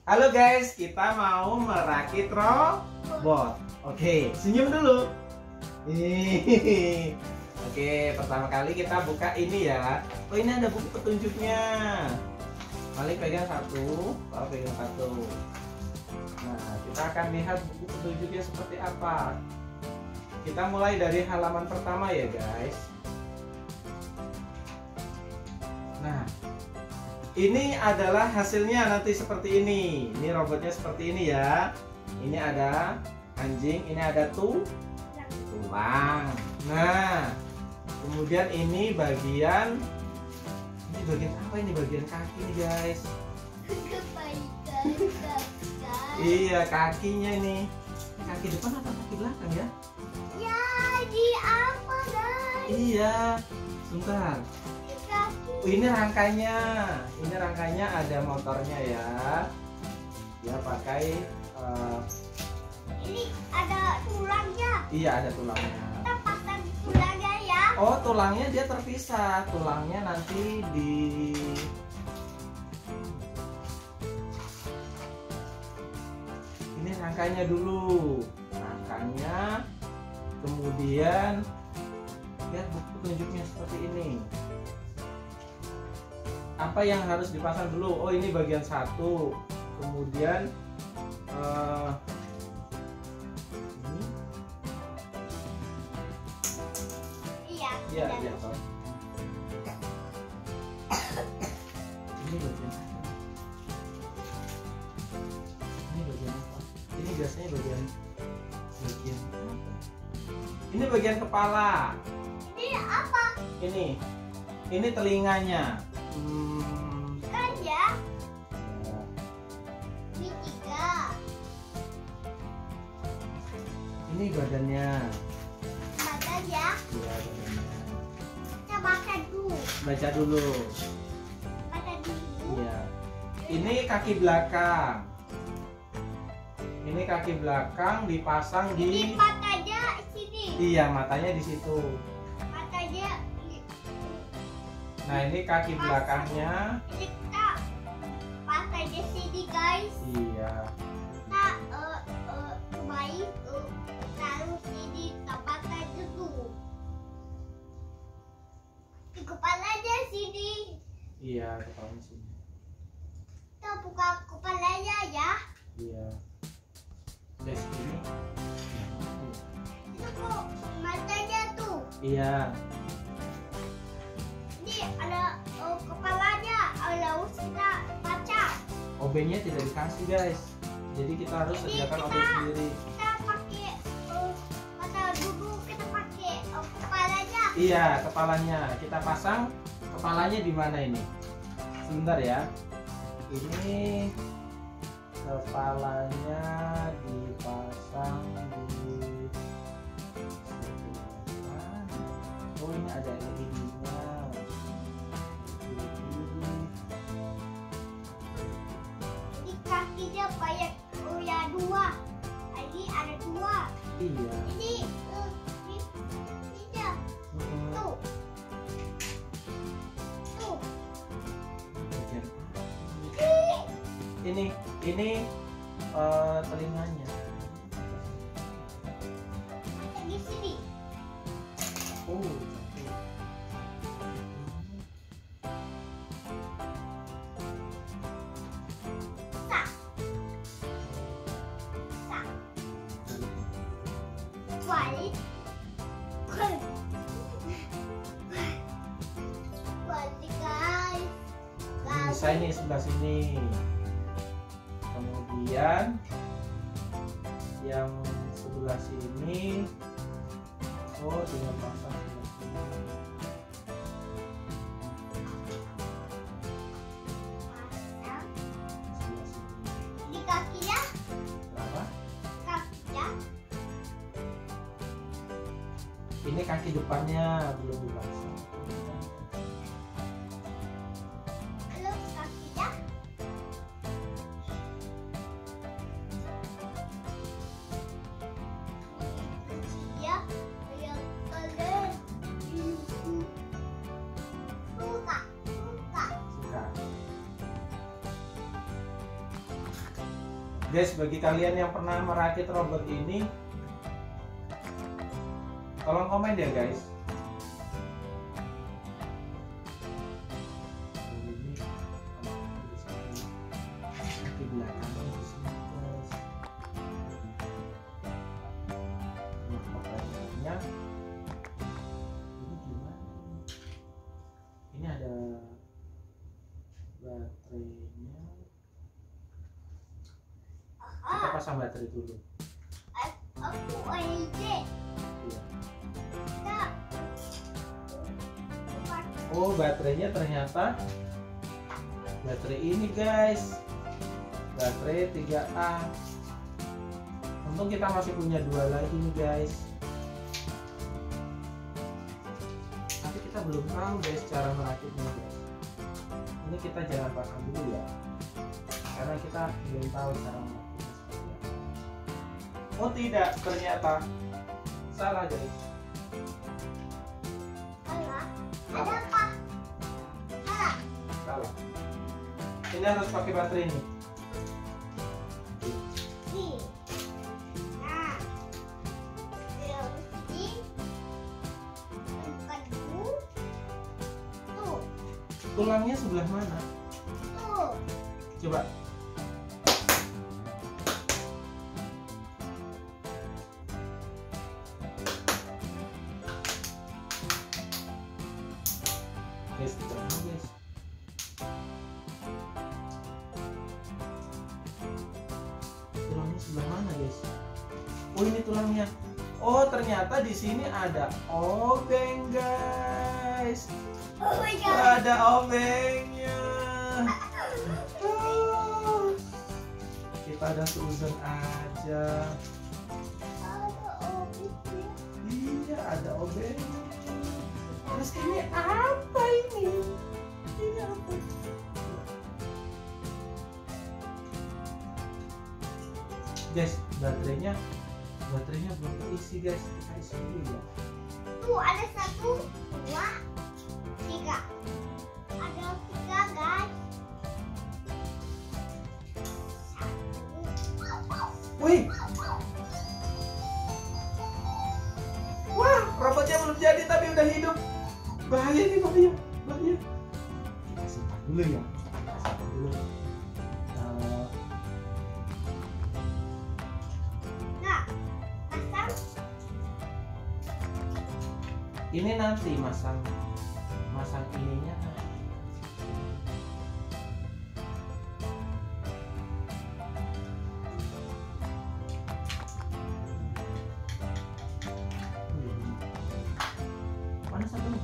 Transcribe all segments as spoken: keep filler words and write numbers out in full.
Halo guys, kita mau merakit robot. Oke, senyum dulu. Hihihi. Oke, pertama kali kita buka ini ya. Oh, ini ada buku petunjuknya. Malik pegang satu, Papa pegang satu. Nah, kita akan lihat buku petunjuknya seperti apa. Kita mulai dari halaman pertama ya guys. Nah, ini adalah hasilnya nanti seperti ini. Ini robotnya seperti ini ya. Ini ada anjing, ini ada tuh tulang. Nah, kemudian ini bagian ini bagian apa ini? Bagian kaki nih guys. Iya, kakinya nih. Kaki depan atau kaki belakang ya? Ya, di apa guys? Iya, sebentar. Oh, ini rangkanya, ini rangkanya ada motornya ya. Dia pakai. Uh, ini ada tulangnya. Iya, ada tulangnya. Kita pasang tulangnya ya. Oh, tulangnya dia terpisah. Tulangnya nanti di. Ini rangkanya dulu, rangkanya. Kemudian lihat buku petunjuknya seperti ini. Apa yang harus dipasang dulu? Oh, ini bagian satu. Kemudian uh, ini iya iya iya Pak. Ini bagian ini bagian apa? Ini biasanya bagian bagian apa? Ini bagian kepala. Ini apa? Ini ini telinganya. Hmm. Kan ya? Ini tiga. Ini badannya. Badan ya? Iya, badannya. Kita baca dulu. Baca dulu. Baca dulu. Iya. Ini kaki belakang. Ini kaki belakang dipasang Ini di. matanya sini. Iya, matanya di situ. Matanya. Nah, ini kaki belakangnya. Ini kita pasang di sini guys. Iya. Kita uh, uh, kembali uh, taruh sini tempatnya dulu. Di kepalanya sini. Iya, kepalanya sini. Kita buka kepalanya ya. Iya. Dari sini. Itu kok matanya tuh. Iya. Ini ada uh, kepalanya. Harus kita baca. O B-nya tidak dikasih guys. Jadi kita harus Jadi sediakan O B kita- sendiri. Kita pakai uh, mata dulu. Kita pakai uh, kepalanya. Iya, kepalanya kita pasang. Kepalanya di mana ini? Sebentar ya. Ini kepalanya dipasang di. Oh, ini ada L E D-nya. Ini kakinya banyak oh ya dua. Ini ada dua. Iya. Ini uh, ini ini dia. Hmm. Tuh. Tuh. Bagian Ini. ini ini eh, telinganya. Ada di sini. Oh. Tak. Tak. Balik. Balik guys. Bisa ini sebelah sini. Kemudian yang sebelah sini, oh tinggal pasang sebelah sini. Pasang. Sebelah sini. Ini kakinya. Berapa? Kakinya. Ini kaki depannya belum dipasang. Lalu kakinya. Dia yang keren. Suka. Suka. Suka. Guys, bagi kalian yang pernah merakit robot ini, tolong komen ya guys. Di belakang di sini guys. Nah, pertanyaannya, ini gimana? Ini ada baterainya. Kita pasang baterai dulu. Aku aja. Iya. Kak. Oh, baterainya ternyata baterai ini guys, baterai tiga A. Untung kita masih punya dua lagi nih guys. Tapi kita belum tahu guys cara merakitnya guys. Ini kita jangan pasang dulu ya, karena kita belum tahu cara merakitnya seperti apa. Oh tidak, ternyata salah guys. Salah. Salah. Ada apa? Salah. Salah. Ini harus pakai baterai ini. Nih. Nah. Terus ini. Bukan dulu. Tuh. Tulangnya sebelah mana? Tuh. Coba. Guys, tulangnya guys. Tulangnya sebelah mana guys? Oh ini tulangnya. Oh ternyata di sini ada obeng guys. Oh my god. Ada obengnya. Ah. Kita ada seuzon aja. Ada obisnya. Iya ada obengnya. Terus ini apa ini? Ini apa? Guys, baterainya baterainya belum terisi guys. Kita isi dulu ya. Tuh ada satu, dua, tiga. Ada tiga guys. Wih. Wah, robotnya belum jadi tapi udah hidup. Bahaya nih, bahaya, bahaya. Kita simpan dulu ya. Kita simpan dulu. Uh, Nah, pasang. ini nanti masang masang ininya. Mana satu lagi?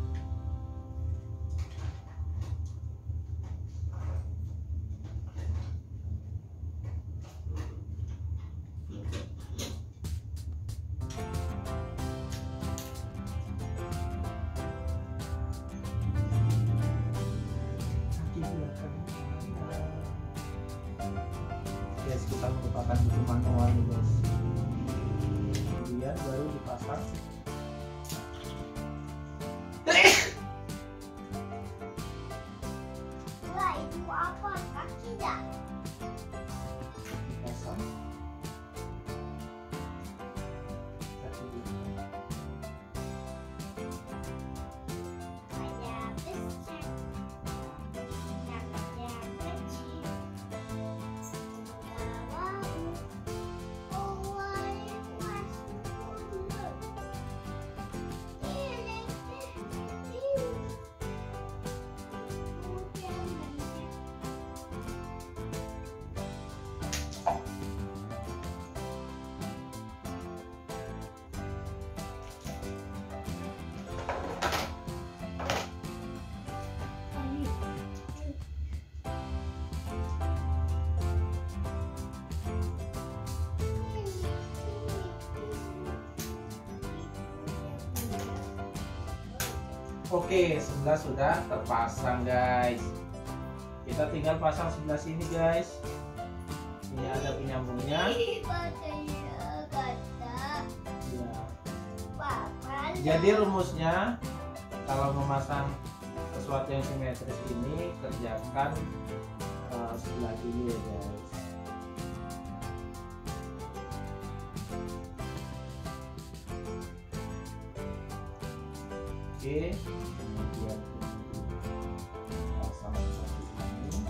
Kaki belakang. Guys, kita merupakan butuh manual nih guys. Kemudian baru dipasang. Wah, itu apa? Kaki dah. Dipasang. Kaki belakang. Saya besar. Tangannya kecil. Bawamu. Oh, I was wonder. Ini, ini. Kemudian nanti. Oke, sebelah sudah terpasang guys. Kita tinggal pasang sebelah sini guys. Ini ada penyambungnya. Ini baterainya kata Ya. papa. Jadi rumusnya kalau memasang sesuatu yang simetris ini kerjakan uh, sebelah dulu ya guys. Oke, kemudian pasang satu ini.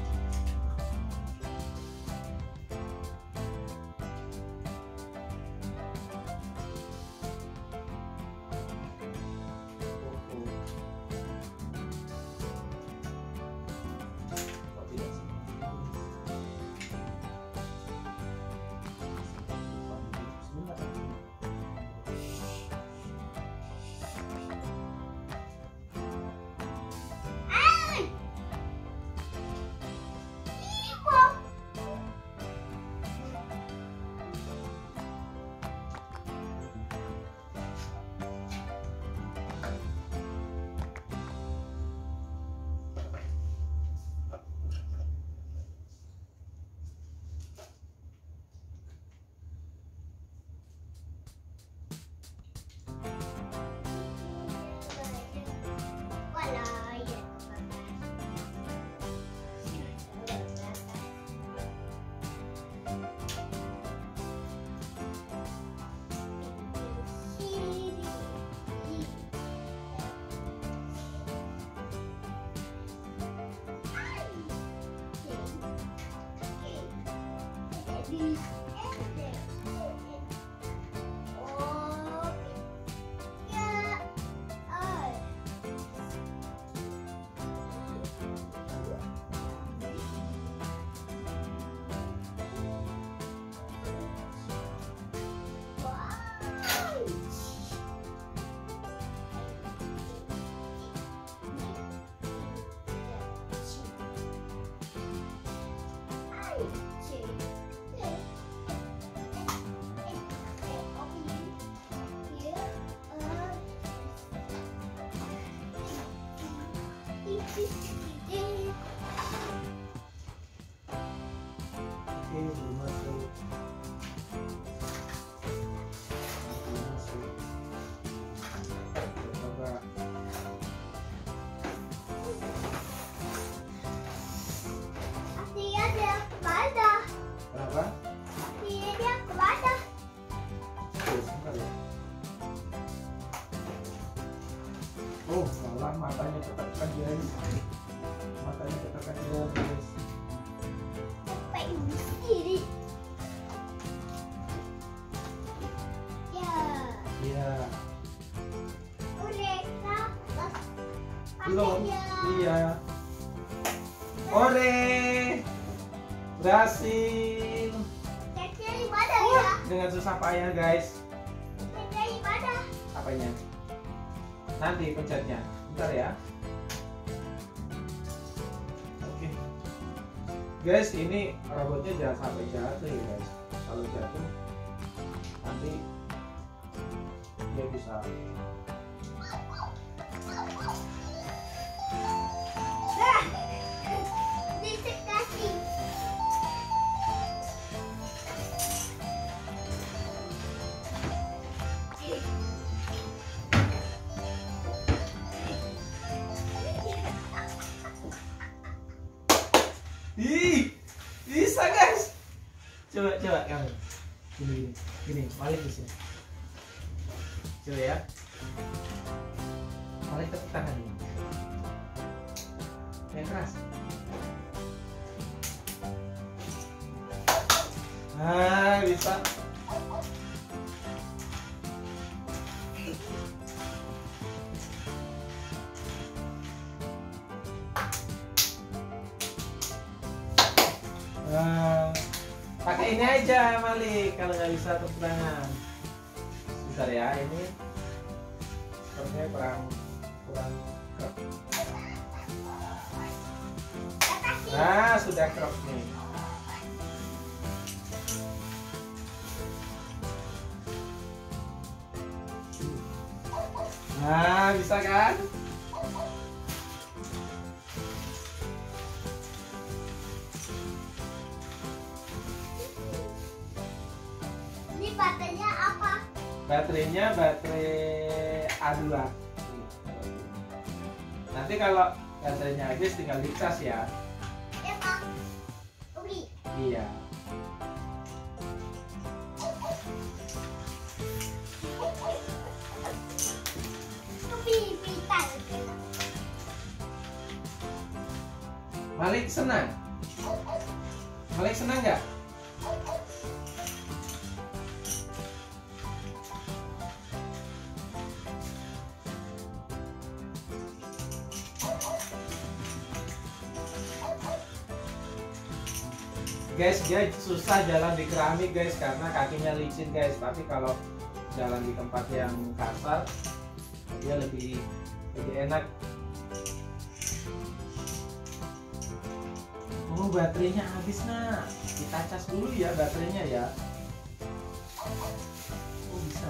Oke, belum masuk. Belum masuk. Coba. Dia dia kemana? Kenapa? Dia dia kemana? Oke, sebentar ya. Oh, salah, matanya ketekan guys. Matanya ketekan guys. Sampai sendiri. Ya. Iya. Udah dapat. Belum. Pakainya. Iya. Ore. Berhasil. Ceknya di mana ya? Dengan susah payah guys. Ceknya di mana? Apanya? Nanti pencetnya. Bentar ya. Oke. Guys, ini robotnya jangan sampai jatuh ya guys. Kalau jatuh nanti dia bisa. Nah, disekasi. Ih, bisa guys. Coba coba kamu. Gini gini. Gini, balik bisa. Coba ya. Balik tepuk tangan ini. Yang keras. Ah, bisa. Nah, pakai ini aja Malik kalau nggak bisa tepuk tangan. Bentar ya, ini sepertinya kurang kurang kerap. Nah, sudah kerap nih. Nah, bisa kan? Ini baterainya apa? Baterainya baterai A dua. Nanti kalau baterainya habis tinggal dicas ya. Ya Pak. Umi. Iya. Umi pintar. Malik senang? Malik senang nggak? Guys, dia susah jalan di keramik guys karena kakinya licin guys. Tapi kalau jalan di tempat yang kasar, dia lebih lebih enak. Oh, baterainya habis nah. Kita cas dulu ya baterainya ya. Oh, bisa.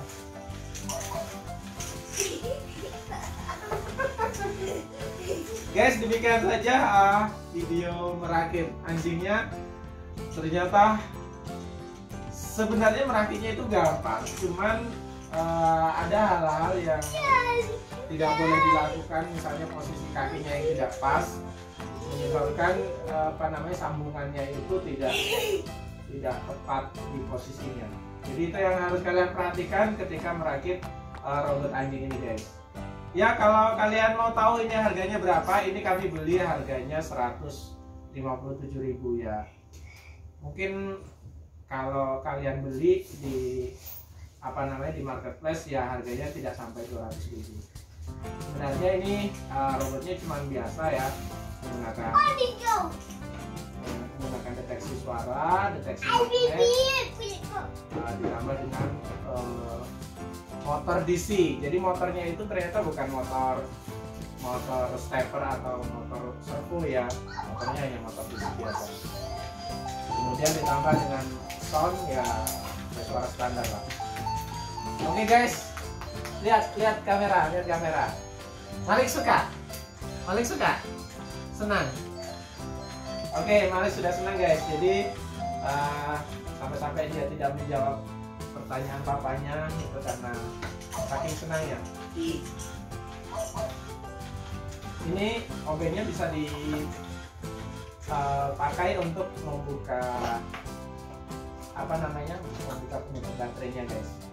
Guys, demikian saja uh, video merakit anjingnya. Ternyata sebenarnya merakitnya itu gampang, cuman uh, ada hal-hal yang tidak boleh dilakukan, misalnya posisi kakinya yang tidak pas menyebabkan uh, apa namanya sambungannya itu tidak tidak tepat di posisinya. Jadi itu yang harus kalian perhatikan ketika merakit uh, robot anjing ini guys. Ya, kalau kalian mau tahu ini harganya berapa, ini kami beli harganya seratus lima puluh tujuh ribu ya. Mungkin kalau kalian beli di apa namanya di marketplace ya harganya tidak sampai dua ratus ribu. Sebenarnya ini uh, robotnya cuma biasa ya, menggunakan menggunakan deteksi suara, deteksi magnet, uh, ditambah dengan uh, motor D C. Jadi motornya itu ternyata bukan motor motor stepper atau motor servo ya, motornya hanya motor D C biasa. Kemudian ditambah dengan sound ya suara standar lah. Oke guys, lihat lihat kamera, lihat kamera. Malik suka? Malik suka? Senang? Oke, Malik sudah senang guys. Jadi uh, sampai-sampai dia tidak menjawab pertanyaan papanya itu karena saking senangnya. Ini obengnya bisa di Uh, pakai untuk membuka apa namanya membuka penutup baterainya guys.